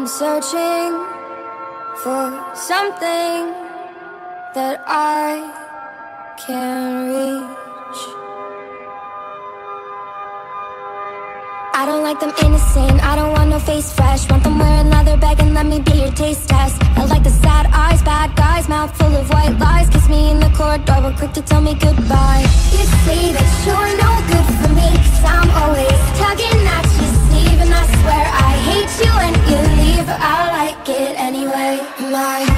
I'm searching for something that I can't reach. I don't like them innocent, I don't want no face fresh. Want them wearing leather bag and let me be your taste test. I like the sad eyes, bad guys, mouth full of white lies. Kiss me in the corridor, but quick to tell me goodbye. You say that you're no good for me, 'cause I'm always tugging at your sleeve. And I swear I hate you when you leave, but I like it anyway. My